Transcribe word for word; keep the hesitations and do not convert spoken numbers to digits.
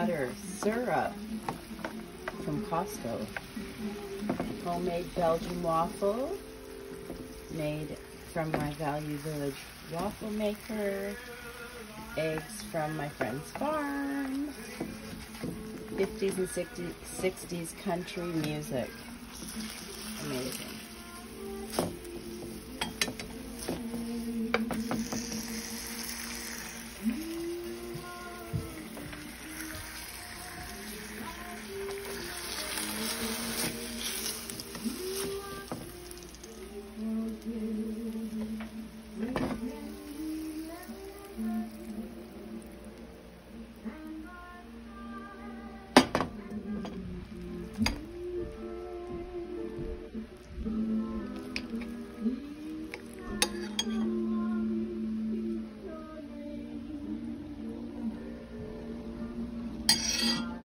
butter syrup from Costco. Homemade Belgian waffle made from my Value Village waffle maker. Eggs from my friend's farm. fifties and sixties country music. Amazing.